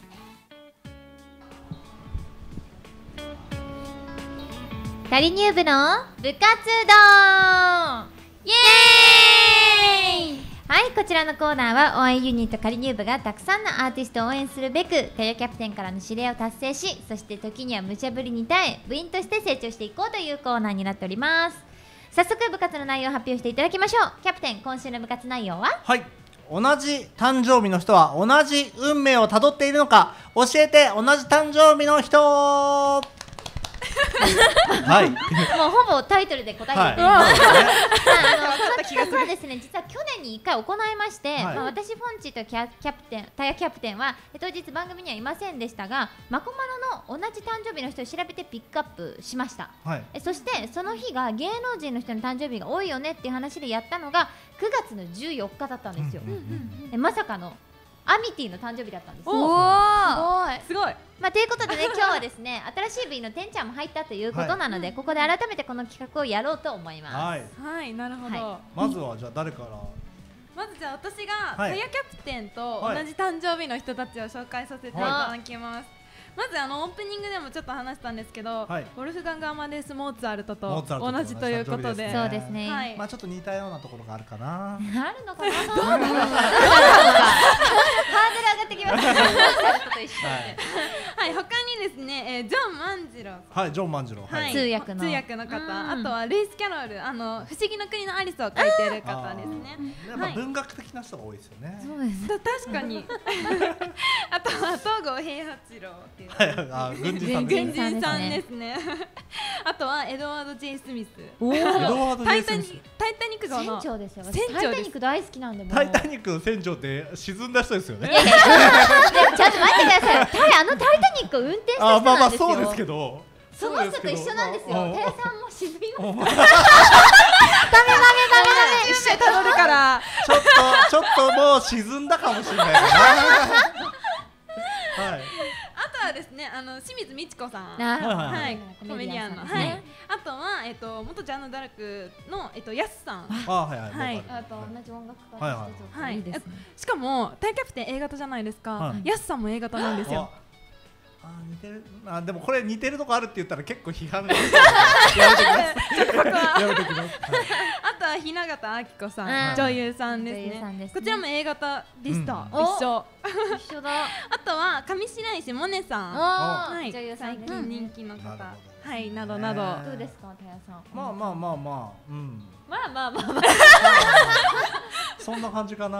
仮入部の部活動イエーイ。はい、こちらのコーナーは応援ユニット仮入部がたくさんのアーティストを応援するべくタイヤキャプテンからの指令を達成し、そして時には無茶ぶりに耐え部員として成長していこうというコーナーになっております。早速部活の内容を発表していただきましょう。キャプテン、今週の部活内容は？ はい、同じ誕生日の人は同じ運命をたどっているのか教えて。同じ誕生日の人はい、 もうほぼタイトルで答えていて、 はいまあ、あのこの企画はですね、実は去年にいっかい行いまして、 はいまあ、私フォンチとキャキャプテンタイヤキャプテンは当日番組にはいませんでしたが、マコマロの同じ誕生日の人を調べてピックアップしました。 はい、 えそしてその日が芸能人の人の誕生日が多いよねっていう話でやったのがくがつのじゅうよっかだったんですよ。 うんうんうんえまさかのアミティの誕生日だったんですよ。 おーすごい。 まあ、ということでね、今日はですね、新しい部員のてんちゃんも入ったということなので、ここで改めてこの企画をやろうと思います。 はい、 はい、なるほど、 はまずはじゃあ誰から？ まずじゃあ私がはいタイヤキャプテンと同はいじ誕生日の人たちを紹介させていただきます。まずあのオープニングでもちょっと話したんですけど、 はいウォルフガング・アマデウス・モーツァルトとモーツァルトと同じということで、 そうですね。 はい、 まあちょっと似たようなところがあるかな。 あるのかな。どうなのか。どうなのか。ハードル上がってきましたね。と一緒はいはい、他にですね、えー、ジョン万次郎さん、 はい、ジョン万次郎。 はい、 通訳の通訳の方、 うんあとはルイス・キャロル、あの不思議の国のアリスを書いている方ですね。 やっぱ文学的な人が多いですよね。 そうです。 た確かにあとは東郷平八郎っていうはい、あ、軍人さんです軍ね。 人さんですね。あとはエドワード・ジェイ・スミス、 おエドワード・ジタイタニェイスミス。 タイタニック号船の長ですよ。 船長ですタイタニック大好きなんでもう。 タイタニックの船長って沈んだ人ですよね。 いやいやちょっと待ってください。タイあのタイタニックを運転したあ、 人まあまなんですよ。 あそうですけど。 その人と一緒なんですよ。タイヤさんも渋います。 ちょっ一緒にたどるからとちょっともう沈んだかもしれないな。はい。 あとはですね、あの清水美智子さん、 なるほど。 はいはい、コメディアンの、はいさんですね。 あとはえっと元ジャンヌダルクのえっとヤスさん、 あ、はいはい。 はいわかるあと同じ音楽家はいはいとしてはいいいですね。 しかもタイキャプテン A 型じゃないですか、 はいヤスさんも A 型なんですよ。 あ、似てる。あ、でもこれ似てるとこあるって言ったら結構批判が。やめてきます。やめてきます。 あとは雛形あきこさん、 うん女優さんです女優ねさんですねこちらも A 型でした、 うん一緒。 一緒だ。 あとは上白石萌音さん、 おはい、 ー女優さん最近人気の方、 なるほどはい、などなど、 ねどうですか、タイヤさん。 まあまあまあまあ、うん。 まあまあまあまあ。 そんな感じかな。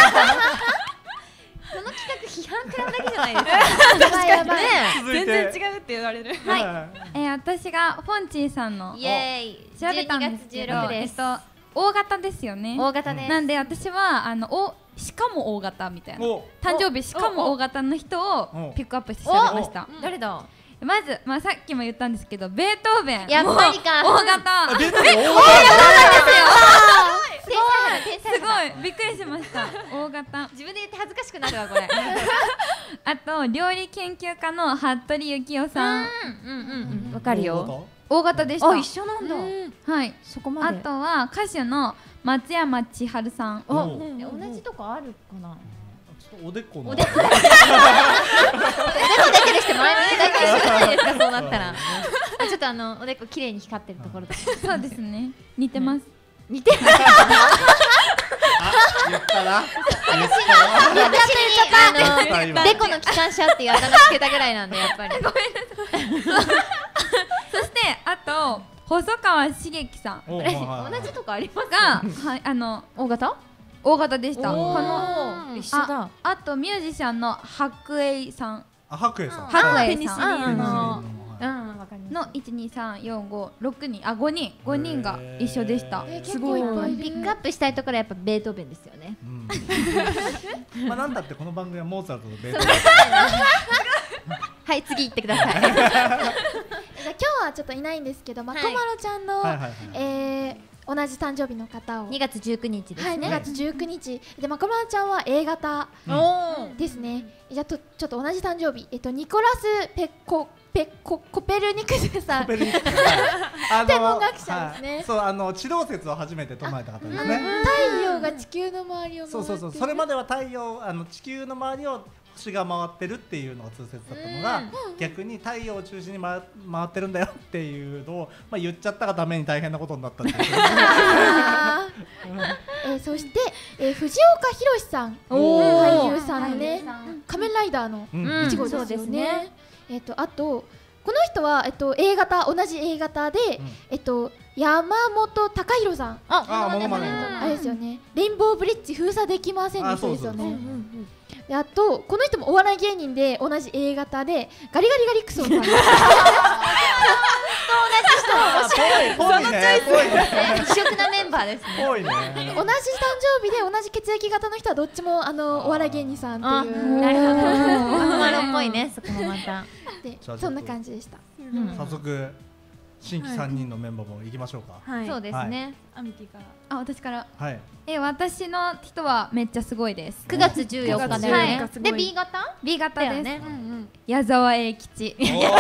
この企画批判食らうだけじゃないですか。やばいやばい。 続いて。 全然違うって言われる。 はいえー、私がフォンチーさんのイエーイ。 調べたんですじゅうけど、 にがつじゅうろくです。 えっと大型ですよね。 大型です。 なんで私はあのおしかも大型みたいなお、 誕生日しかも大型の人をおピックアップして調べました。 誰だ。 まず、まあ、さっきも言ったんですけどベートーベンやっぱりか。 もう大型出てる。 天才肌天才す肌。 ごいびっくりしました大型。 自分で言って恥ずかしくなるわこれ。 あと料理研究家の服部幸男さん、 うんうんうん。わかるよ。 大型でした。 あ、一緒なんだ。 はい。 そこまで。 あとは歌手の松山千春さん。 おお、同じとこあるかな。 ちょっとおでこの。 おでこ。おでこ出てる人前向きだけ一緒じゃないですか、そうなったら。ちょっとあのおでこ綺麗に光ってるところとか。 そうですね。似てます。 似てる。 言ったな。 私にあのデコの機関車っていうあだ名つけたぐらいなんでやっぱり。 そしてあと細川茂樹さんお、 同じとこありますが、はい、あの大型？ 大型でした。 おーこの一緒だ。 あとミュージシャンの白衣さんあ、白衣さん。 白はい衣さんペニシリンあのうんわかります。 のいちにさんよんごろくにんあごにんごにんが一緒でした。 すごいピックアップしたいところはやっぱベートーベンですよね。 まあなんだってこの番組はモーツァルトとベートーベン。 はい次行ってください。 じゃあ今日はちょっといないんですけど、まこまろちゃんのえ同じ誕生日の方をにがつじゅうくにちですね。 はい、にがつじゅうくにちでまこまろちゃんは A 型ですね。じゃあとちょっと同じ誕生日、えっとニコラスペコペココペルニクスさん、天文学者ですね。 そうあの地動説を初めて唱えた方ですね。 太陽が地球の周りを回って、 そうそうそう、それまでは太陽あの地球の周りを星が回ってるっていうのが通説だったのが、逆に太陽を中心に回回ってるんだよっていうのを、まあ、言っちゃったがために大変なことになったっていう。 えー、そして、えー、藤岡弘さん、俳優さんのね、仮面ライダーのいち号ですよね。えっとあとこの人はえっと A 型、同じ A 型で、えっと山本貴弘さん、 あ、モノマネあれですよね。レインボーブリッジ封鎖できませんでしたですよね。あとこの人もお笑い芸人で同じ A 型でガリガリガリクソンさん。同じ人。 そのチョイス。異色なメンバーですね。 同じ誕生日で同じ血液型の人はどっちもあのお笑い芸人さんっていう。 なるほど。ママロっぽいね、そこもまた。 でそんな感じでした。 早速新規さんにんのメンバーも行きましょうか。 そうですね。 アミティから。あ、私から。 はい。 え、私の人はめっちゃすごいです。 くがつじゅうよっかだよね。で B 型 ？B 型です。矢沢永吉。 いや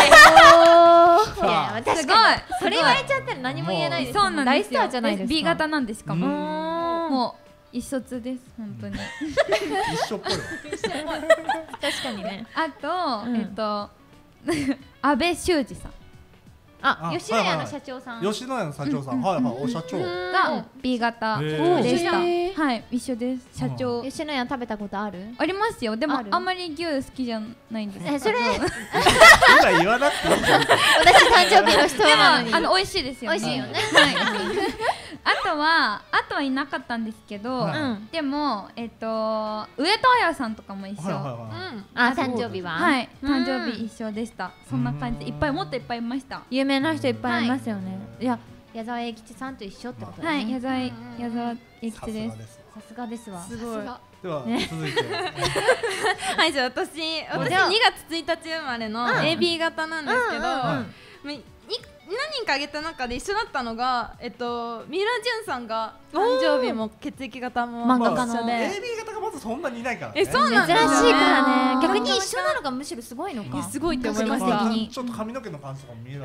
確かにそれ言われちゃったら何も言えないです。 そうなんですよ。 大スターじゃないですか。 B 型なんですかも。もう一卒です本当に。 一緒っぽいわ。 確かにね。 あとえっと安倍修二さん。 あ、吉野家の社長さん。 吉野家の社長さん、はいはい、お社長が B 型でした。はい、一緒です。社長。 吉野家食べたことある？ ありますよ。でもあんまり牛好きじゃないんですけど。 それ今言わなくていいじゃん。 同じ誕生日の人なのに。 あの美味しいですよね。 美味しいよね。 はい。あとはあとはいなかったんですけど、でもえっと上戸彩さんとかも一緒。 あ、誕生日は？ はい、誕生日一緒でした。そんな感じでいっぱいもっといっぱいいました。 有名な人いっぱいいますよね。いや、矢沢永吉さんと一緒ってことね。 はい、矢沢矢沢永吉です。 さすがですわ。 すごい。 では続いて。 はい、じゃあ私私にがつついたち生まれの エービー 型なんですけど、何人か挙げた中で一緒だったのが、えっと三浦淳さんが誕生日も血液型も漫画家のエービー 型がまずそんなにいないからね。 え、そうなんですよね。珍しいからね。逆に一緒なのがむしろすごいのか。 すごいって思いました。 ちょっと髪の毛の感じとかも見えない。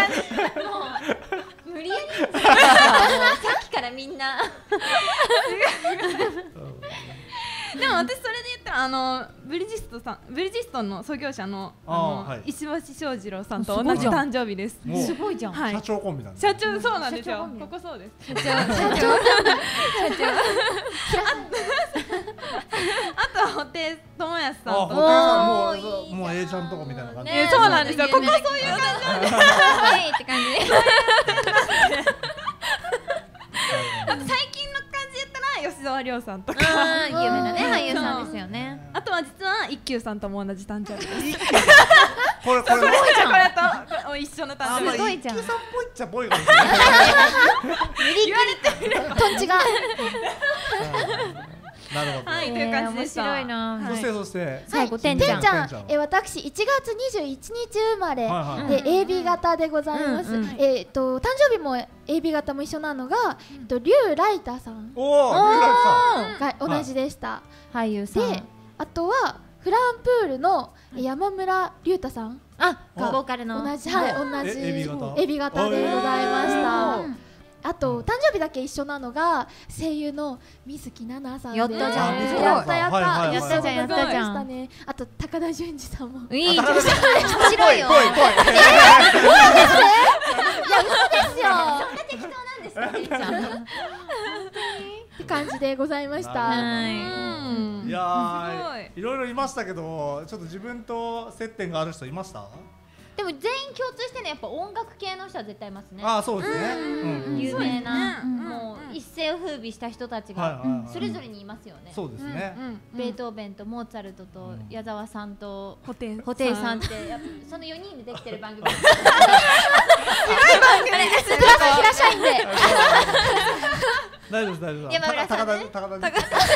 無理やり。さっきからみんな。 でも私それで言ったらあのブリヂストさん、ブリヂストンの創業者のあの石橋翔二郎さんと同じ誕生日です。 すごいじゃん。 社長コンビなんです。 社長そうなんですよ。ここそうです。社長社長社長。あとは布袋寅泰さんと。 布袋さんもうもう A ちゃんとこみたいな感じ。 そうなんですよ。ここそういう感じなんです。 はいって感じ。 あと最近の感じ言ったら吉沢亮さんとか有名なね俳優さんですよね。 あとは実は一休さんとも同じ誕生日です。 これこれこれと一緒の誕生日。 すごいじゃん。 一休さんっぽいっちゃぽいかもしれない。 言われてみればトンチが。 なるほど。 はいという感じでした。 面白いな。 そしてそして最後てんちゃん。 てんちゃん、え私いちがつにじゅういちにち生まれで エービー 型でございます。えっと誕生日も エービー 型も一緒なのがリュウライタさんが同じでした。 俳優さん。 であとはフランプールの山村隆太さん。 あ、ボーカルの同じはい同じエービー 型エービー 型でございました。あと誕生日だけ一緒なのが声優の水木奈々さんで。 やったじゃん。 やったやったやったじゃんやったじゃん。 あと高田純次さんも。 いい。面白いよ。 ぽいぽい。いや嘘ですよ。 そんな適当なんですかてんちゃん。 って感じでございました。 いやいろいろいましたけど、ちょっと自分と接点がある人いました？ でも全員共通してね、やっぱ音楽系の人は絶対いますね。 ああそうですね、 有名なもう一世を風靡した人たちがそれぞれにいますよね。 そうですね。 ベートーベンとモーツァルトと矢沢さんと布袋さんってそのよにんでできてる番組。すごい番組です。プラス平社員で。 大丈夫です大丈夫です。 山村さんね。 高田高田。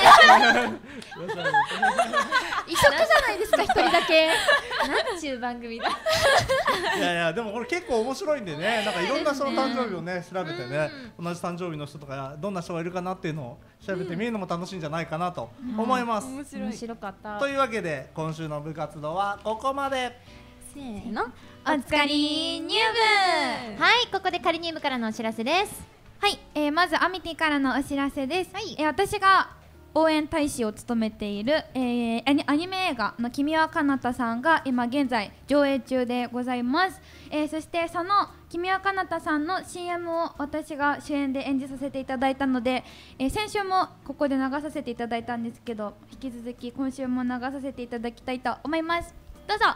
異色じゃないですか一人だけ。 なんちゅう番組だ。 いやいやでもこれ結構面白いんでね、なんかいろんな人の誕生日をね調べてね、同じ誕生日の人とかどんな人がいるかなっていうのを調べてみるのも楽しいんじゃないかなと思います。 面白かった。 というわけで今週の部活動はここまで。 せーの。おつかり入部。はい、ここで仮入部からのお知らせです。 はい、えー、まずアミティからのお知らせです、はい、えー、私が応援大使を務めている、えー、アニ、アニメ映画の君は彼方さんが今現在上映中でございます、えー、そしてその君は彼方さんの シーエム を私が主演で演じさせていただいたので、えー、先週もここで流させていただいたんですけど、引き続き今週も流させていただきたいと思います。どうぞ。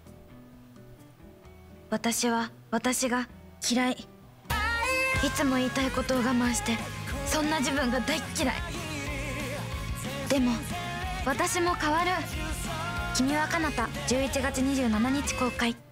私は私が嫌い、いつも言いたいことを我慢してそんな自分が大っ嫌い。でも私も変わる。君は彼方じゅういちがつにじゅうしちにち公開。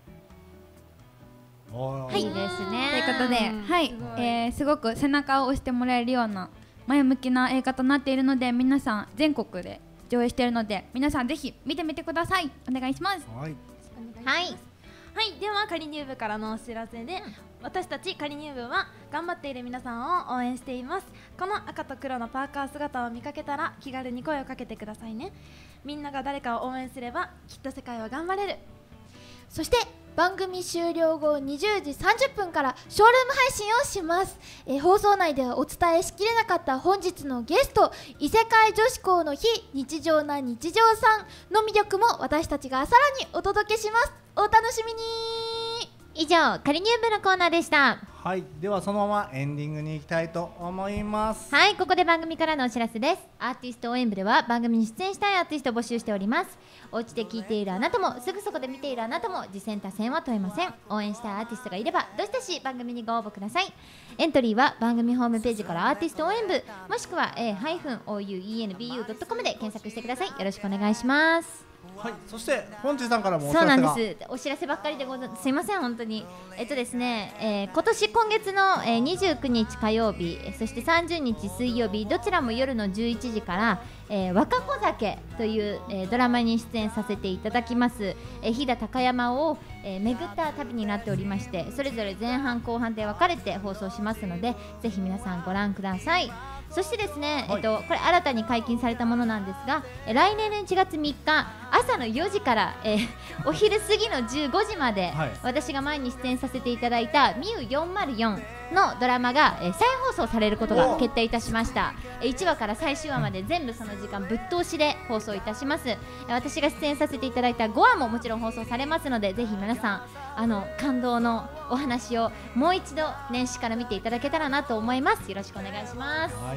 はいですね。 ということで、はい、えー、すごく背中を押してもらえるような前向きな映画となっているので、皆さん全国で上映しているので皆さんぜひ見てみてください。お願いします。 はい、 はいはい、では仮入部からのお知らせで、うん、私たち仮入部は頑張っている皆さんを応援しています。この赤と黒のパーカー姿を見かけたら気軽に声をかけてくださいね。みんなが誰かを応援すればきっと世界は頑張れる。 そして番組終了後にじゅうじさんじゅっぷんからショールーム配信をします、えー、放送内ではお伝えしきれなかった本日のゲスト、異世界女子校の非日常な日常さんの魅力も私たちがさらにお届けします。お楽しみに。 以上仮入部のコーナーでした。 はい、ではそのままエンディングに行きたいと思います。 はい、ここで番組からのお知らせです。アーティスト応援部では番組に出演したいアーティストを募集しております。お家で聴いているあなたもすぐそこで見ているあなたも次戦他戦は問いません。応援したいアーティストがいればどしどし番組にご応募ください。エントリーは番組ホームページからアーティスト応援部もしくは エーオーユーイーエヌビーユードットコム で検索してください。よろしくお願いします。 はい、そして本日さんからもお知らせが。 そうなんです。お知らせばっかりでござすいません本当に。えっとですね、えー、今年今月の、えー、にじゅうくにち火曜日、そしてさんじゅうにち水曜日、どちらも夜のじゅういちじから、えー、若子酒という、えー、ドラマに出演させていただきます。えー、飛騨高山を、えー、巡った旅になっておりまして、それぞれ前半後半で分かれて放送しますので、ぜひ皆さんご覧ください。そしてですね、はい、えっと、これ新たに解禁されたものなんですが、え来年のいちがつみっか朝のよじから、えー、お昼過ぎのじゅうごじまで、はい、私が前に出演させていただいたミューよんまるよんのドラマが、えー、再放送されることが決定いたしました。えー、いちわから最終話まで全部その時間ぶっ通しで放送いたします。えー、私が出演させていただいたごわももちろん放送されますので、ぜひ皆さんあの感動のお話をもう一度年始から見ていただけたらなと思います。よろしくお願いします。 はい、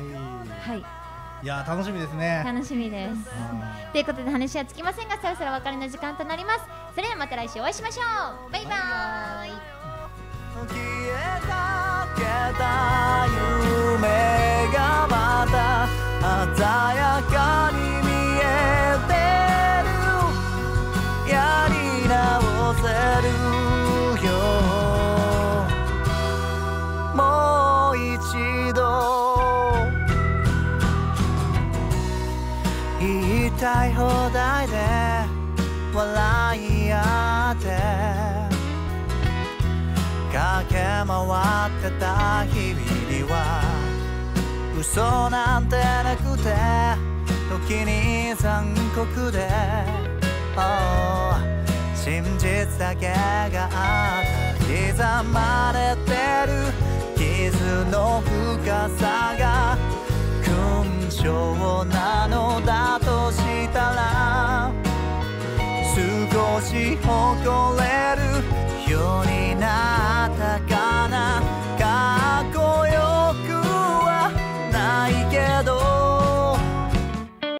はい、 いや楽しみですね。 楽しみです。ということで話はつきませんが、そろそろお別れの時間となります。それではまた来週お会いしましょう。バイバーイ。 消えかけた夢がまた鮮やかに見えてる。やり直せるよ。もう一度言いたい放題で笑い合って駆け回ってた日々には嘘なんてなくて時に残酷で、oh、真実だけがあった刻まれてる傷の深さが勲章なのだとしたら少し誇れるようになったかな。かっこよくはないけど